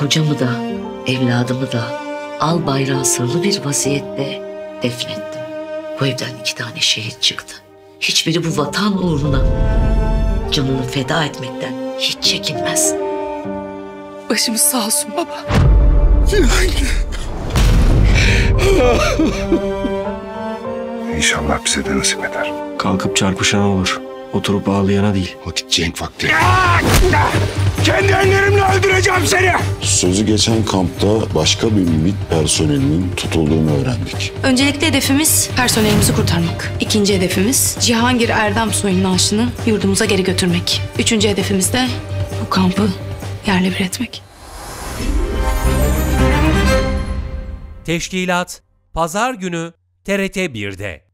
Kocamı da evladımı da al bayrağı sırlı bir vaziyette defnettim. Bu evden 2 tane şehit çıktı. Hiçbiri bu vatan uğruna canını feda etmekten hiç çekinmez. Başımız sağ olsun baba. İnşallah bize de nasip eder. Kalkıp çarpışan olur. Oturup ağlayana değil. Vakit cenk vakti. Kendi ellerimle öldüreceğim seni. Sözü geçen kampta başka bir MİT personelinin tutulduğunu öğrendik. Öncelikli hedefimiz personelimizi kurtarmak. İkinci hedefimiz Cihangir Erdem soyunun naaşını yurdumuza geri götürmek. Üçüncü hedefimiz de bu kampı yerle bir etmek. Teşkilat Pazar günü TRT 1'de.